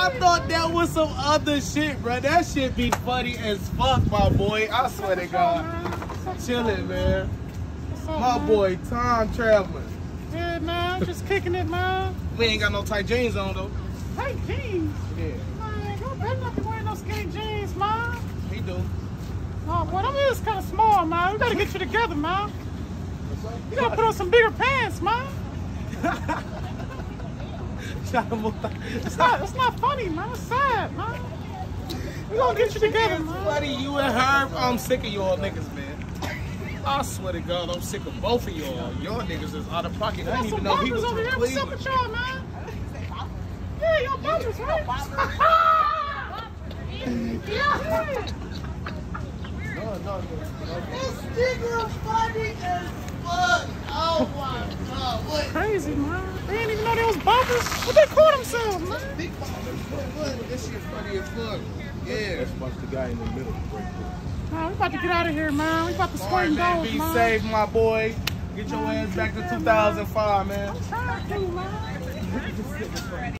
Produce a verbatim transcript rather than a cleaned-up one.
I thought that was some other shit, bro. That shit be funny as fuck, my boy. I swear to God. Chillin', man. My boy, time traveling. Yeah, man. Just kicking it, man. We ain't got no tight jeans on, though. Tight jeans? Yeah. Man, you better not be wearing no skinny jeans, man. He do. Oh, boy, them is kind of small, man. We gotta get you together, man. You gotta put on some bigger pants, man. It's not, it's not funny, man. It's sad, man. We gonna get you together, man. Buddy, you and Herb, I'm sick of y'all niggas, man. I swear to God, I'm sick of both of y'all. Y'all niggas is out of pocket. I didn't even know he was from Cleveland. What's up with y'all, man? Yeah, y'all bumpers, right? Yeah. No, no, no. This nigga funny as fuck. Oh my God. What? Crazy, man. They didn't even know they was bumpers. What they call themselves, man? Big bumpers. This shit funny as fuck. Yeah. That's much the guy in the middle. Right Man, we about to get out of here, man. We about to score and man, goals, be man. safe, my boy. Get your ass back to two thousand five, man. I'm trying to, man.